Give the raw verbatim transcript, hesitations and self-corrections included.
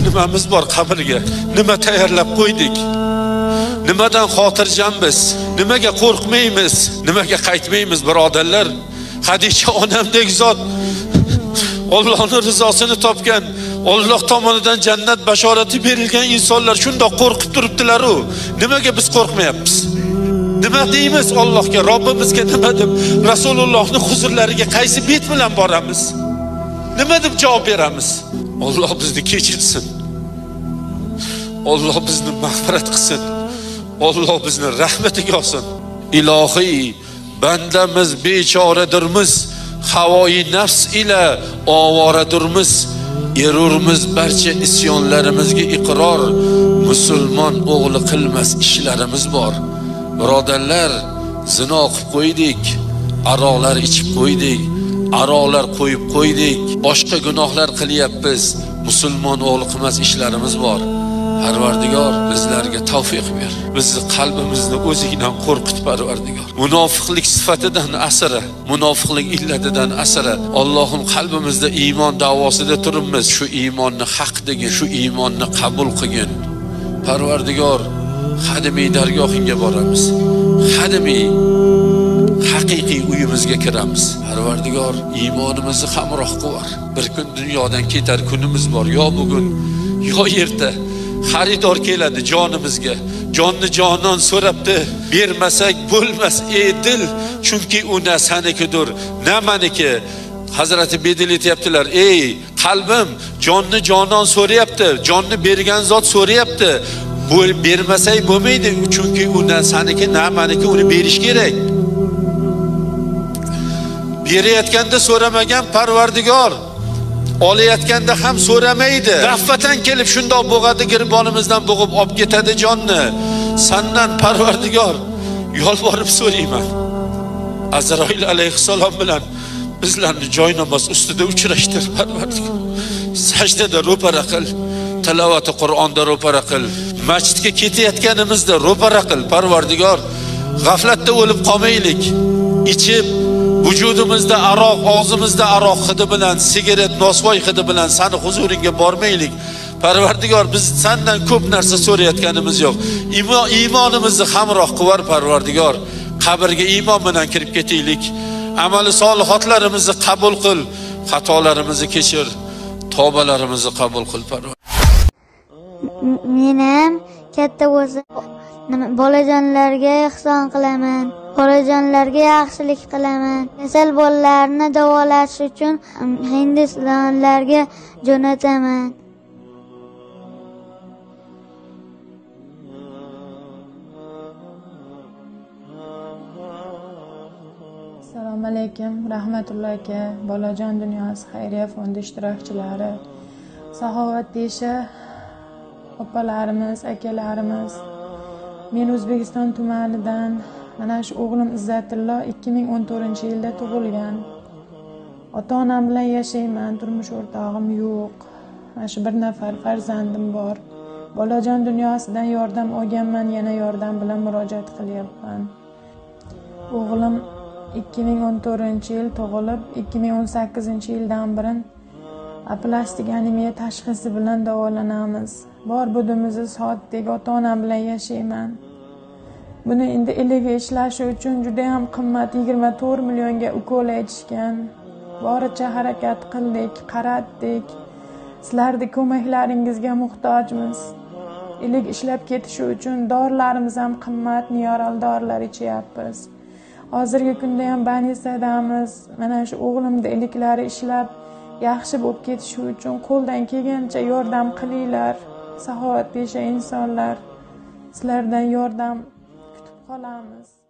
nimamiz bor qabrga? Nima tayyorlab qo'ydik? Nimadan xotirjammiz? Nimaga qo'rqmaymiz? Nimaga qaytmaymiz birodarlar? Hadicha onamdek zot Allohning rizosini topgan, Alloh tomonidan jannat bashorati berilgan insonlar shundoq qo'rqib turibdilar-ku. Nimaga biz qo'rqmayapmiz? Nima deymiz Allohga, Robbimizga nima deb Rasulullohning huzurlariga qaysi bet bilan boramiz? Nima deb javob beramiz? Alloh bizni kechirsin. Alloh bizni mag'firat qilsin. Alloh bizni rahmatiga olsin. Ilohiy, bandamiz bechoradirmiz. Havoi nafs ila ovoradurmiz. Erurmiz barcha isyonlarimizga iqror. Musulmon o'g'li qilmas ishlarimiz bor. Birodarlar, zino qilib qo'ydik, aroqlar ichib qo'ydik, aroqlar qo'yib qo'ydik, boshqa gunohlar qilyapmiz. Musulmon o'g'li qilmas ishlarimiz bor. Parvardigor bizlarga tavfiq ber. Bizni qalbimizni o'zingdan qo'rqit Parvardigor. Munofiqlik sifatidan asra, munofiqlik illatidan asra. Allohim qalbimizda iymon davosida turibmiz. Shu iymonni haq degin, shu iymonni qabul qilgin. Parvardigor, xadimiy dargohingga boramiz. Xadimiy haqiqiy uyimizga kiramiz. Parvardigor, iymonimizni hamroh qilur. Bir kun dunyodan ketar kunimiz bor, yo bugun, yo erta. Xaridor keladi jonimizga. Jonni jonon so'rabdi, bermasak bo'lmas ey dil, chunki u nasanikidir, na meniki. Hazrati Bedil aytibdilar, ey qalbim, jonni jonon so'rayapti, jonni bergan zot so'rayapti. Bu bermasay bo'lmaydi, chunki u nasaniki, na meniki, uni berish kerak. Berayotganda so'ramagan Parvardigor olayotganda ham so'ramaydi. Daffatan kelib shundoq bo'g'adi, girbonimizdan bo'g'ib olib ketadi jonni. Sandan Parvardigor yolvorib so'rayman. Azroil alayhissalom bilan bizlarni joy namoz ustida uchrashtir Parvardigor. Sajdada ro'para qil, tilovati Qur'onda ro'para qil, masjidga ketayotganimizda ro'para qil Parvardigor. G'aflatda o'lib qolmaylik. Ichib vujudimizda aroq, og'zimizda aroq hidi bilan, sigaret, nosvoy hidi bilan seni huzuringga bormaylik. Parvardigor, biz sendan ko'p narsa so'rayotganimiz yo'q. Iymonimizni hamroh qilvar Parvardigor. Qabrga iymon bilan kirib ketaylik. Amali solihotlarimizni qabul qil, xatolarimizni kechir, tavbalarimizni qabul qil Parvardigor. Men ham katta bo'lsa bolajonlarga ihson qilaman. Bolajonlarga yaxshilik qilaman. Kasal bolalarni davolash uchun Hindistonlarga jo'nataman. Assalomu alaykum, rahmatulloh aka, Bolajon dunyosi xayriya fondi ishtirokchilari, Saxovat Desha opalarimiz, akalarimiz. Men O'zbekiston tumanidan mana shu o'g'lim Izzatullo ikki ming o'n to'rtinchi yilda tug'ilgan. Ota-onam bilan yashayman, turmush o'rtog'im yo'q. Mana shu bir nafar farzandim bor. Bolajon dunyosidan yordam olganman, yana yordam bilan murojaat qilyapman. O'g'lim ikki ming o'n to'rtinchi yil tug'ilib, ikki ming o'n sakkizinchi yildan beri aplastik anemiya tashxisi bilan davolanamiz. Bor budimizni soatdek ota-onam bilan yashayman. Buni endi eliga ishlashi uchun juda ham qimmat yigirma to'rt millionga ukol aytishgan. Boricha harakat qildik, qaratdik. Sizlarning ko'maklaringizga muhtojmiz. Ilik ishlab ketishi uchun dorilarimiz ham qimmat, niyoral dorilar ichyapmiz. Hozirgi kunda ham больницадamiz. Mana shu o'g'limning iliklari ishlab yaxshi bo'lib ketishi uchun qo'ldan kelgancha yordam qilinglar. Saxovat Desha insonlar, sizlardan yordam kutib qolamiz.